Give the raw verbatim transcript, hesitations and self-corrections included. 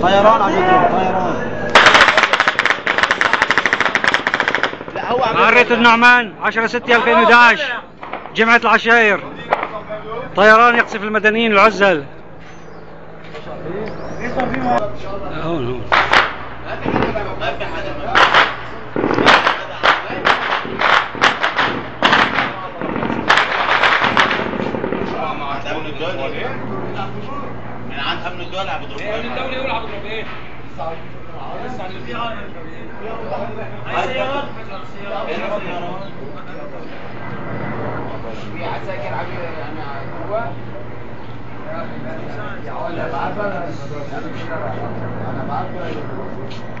طيران عم يضرب طيران. لا هو عم عرية النعمان عشرة ستة ألفين وإحدى عشر جمعة العشائر. طيران يقصف المدنيين العزل. هون هون من عند امن الدولة عم بيضربوا. امن الدولة يقول عم بيضربوا ايه؟ لسه في عساكر عم يعني جوا. انا بعرف انا بعرف